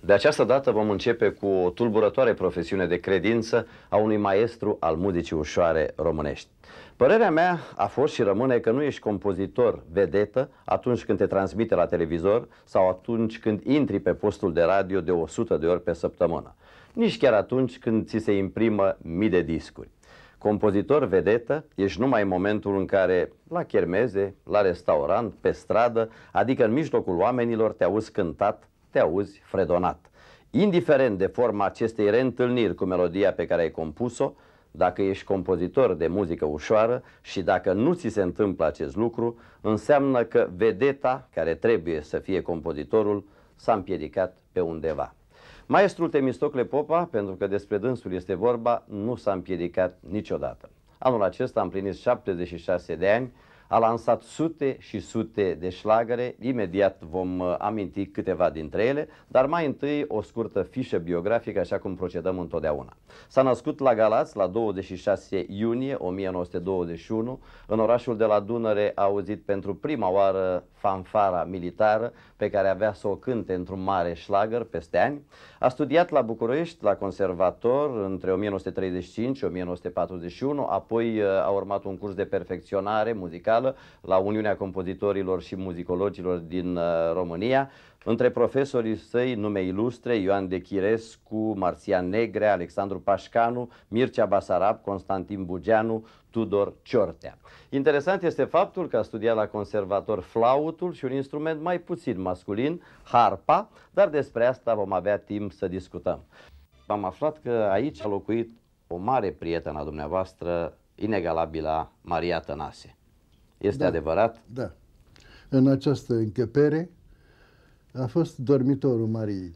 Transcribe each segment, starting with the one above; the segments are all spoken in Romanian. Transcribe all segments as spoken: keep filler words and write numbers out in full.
De această dată vom începe cu o tulburătoare profesiune de credință a unui maestru al muzicii ușoare românești. Părerea mea a fost și rămâne că nu ești compozitor vedetă atunci când te transmite la televizor sau atunci când intri pe postul de radio de o sută de ori pe săptămână. Nici chiar atunci când ți se imprimă mii de discuri. Compozitor vedetă ești numai în momentul în care, la chermeze, la restaurant, pe stradă, adică în mijlocul oamenilor, te auzi cântat, te auzi fredonat. Indiferent de forma acestei reîntâlniri cu melodia pe care ai compus-o, dacă ești compozitor de muzică ușoară și dacă nu ți se întâmplă acest lucru, înseamnă că vedeta, care trebuie să fie compozitorul, s-a împiedicat pe undeva. Maestrul Temistocle Popa, pentru că despre dânsul este vorba, nu s-a împiedicat niciodată. Anul acesta a împlinit șaptezeci și șase de ani, a lansat sute și sute de șlagăre, imediat vom aminti câteva dintre ele, dar mai întâi o scurtă fișă biografică, așa cum procedăm întotdeauna. S-a născut la Galați la douăzeci și șase iunie o mie nouă sute douăzeci și unu, în orașul de la Dunăre a auzit pentru prima oară fanfara militară pe care avea să o cânte într-un mare șlagăr peste ani. A studiat la București, la conservator, între o mie nouă sute treizeci și cinci și o mie nouă sute patruzeci și unu, apoi a urmat un curs de perfecționare muzicală la Uniunea Compozitorilor și Muzicologilor din uh, România. Între profesorii săi nume ilustre: Ioan de Chirescu, Marțian Negrea, Alexandru Pașcanu, Mircea Basarab, Constantin Bugeanu, Tudor Ciortea. Interesant este faptul că a studiat la conservator flautul și un instrument mai puțin masculin, harpa, dar despre asta vom avea timp să discutăm. Am aflat că aici a locuit o mare prietenă a dumneavoastră, inegalabilă, Maria Tănase. Este da, adevărat? Da. În această încăpere a fost dormitorul Mariei.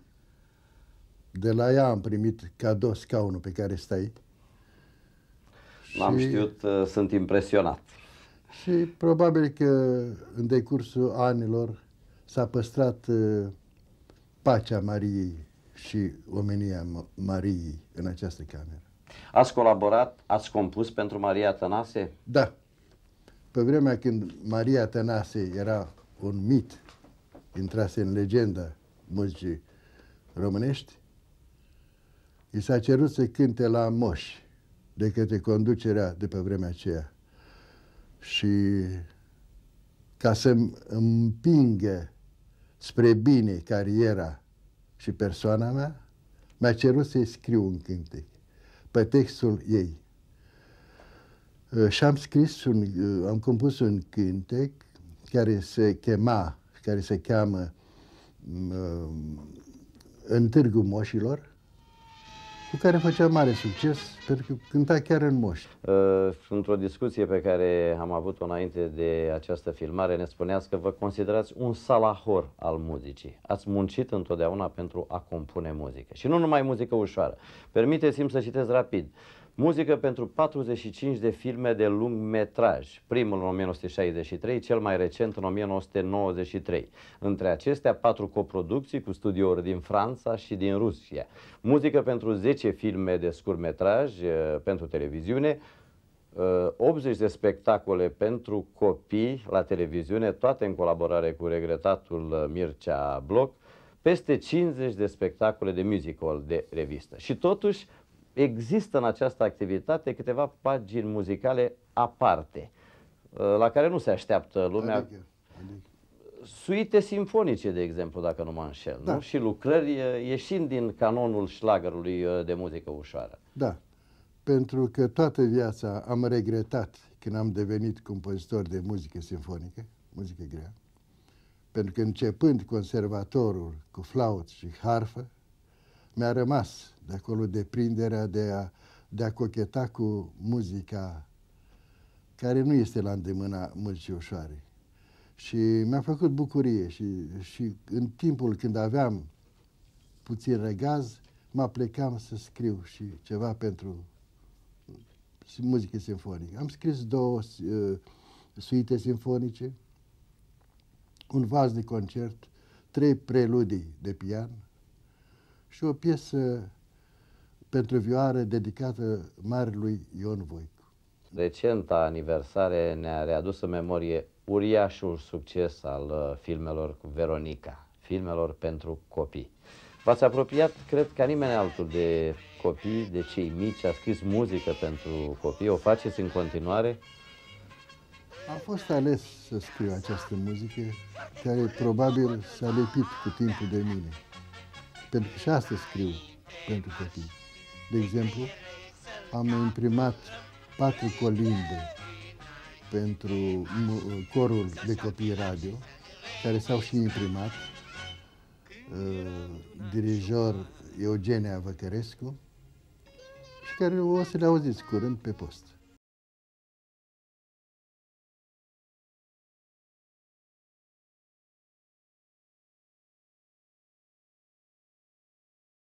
De la ea am primit cadou scaunul pe care stai. N-am și... știut, uh, sunt impresionat. Și probabil că în decursul anilor s-a păstrat uh, pacea Mariei și omenia Mariei în această cameră. Ați colaborat, ați compus pentru Maria Tănase? Da. Pe vremea când Maria Tănase era un mit, intrase în legenda muzicii românești, i s-a cerut să cânte la Moși de către conducerea de pe vremea aceea. Și ca să împingă spre bine cariera și persoana mea, mi-a cerut să-i scriu un cântec pe textul ei. Și am scris, un, am compus un cântec care se chema, care se cheamă uh, În Târgul Moșilor, cu care făcea mare succes, pentru că cânta chiar în Moși. Uh, într-o discuție pe care am avut-o înainte de această filmare, ne spuneați că vă considerați un salahor al muzicii. Ați muncit întotdeauna pentru a compune muzică. Și nu numai muzică ușoară. Permiteți-mi să citesc rapid. Muzică pentru patruzeci și cinci de filme de lung metraj, primul în o mie nouă sute șaizeci și trei, cel mai recent în o mie nouă sute nouăzeci și trei. Între acestea, patru coproducții cu studiouri din Franța și din Rusia. Muzică pentru zece filme de scurtmetraj pentru televiziune, optzeci de spectacole pentru copii la televiziune, toate în colaborare cu regretatul Mircea Bloc, peste cincizeci de spectacole de musical de revistă. Și totuși, există în această activitate câteva pagini muzicale aparte, la care nu se așteaptă lumea. Adică, adică. Suite simfonice, de exemplu, dacă nu mă înșel, da. Nu? Și lucrări ieșind din canonul șlagărului de muzică ușoară. Da, pentru că toată viața am regretat când am devenit compozitor de muzică simfonică, muzică grea, pentru că începând conservatorul cu flaut și harfă, mi-a rămas de acolo deprinderea de a, de a cocheta cu muzica care nu este la îndemâna muzicii ușoare. Și mi-a făcut bucurie și, și în timpul când aveam puțin răgaz, mă plecam să scriu și ceva pentru muzică simfonică. Am scris două uh, suite simfonice, un vas de concert, trei preludii de pian și o piesă pentru vioară dedicată marelui Ion Voicu. Recenta aniversare ne-a readus în memorie uriașul succes al uh, filmelor cu Veronica, filmelor pentru copii. V-ați apropiat, cred, ca nimeni altul de copii, de cei mici, a scris muzică pentru copii, o faceți în continuare? Am fost ales să scriu această muzică, care probabil s-a lipit cu timpul de mine. Pentru că și astăzi scriu pentru copii. De exemplu, am imprimat patru colimbe pentru corul de copii radio, care s-au și imprimat, dirijor Eugenia Văcărescu, și care o să le auziți curând pe post.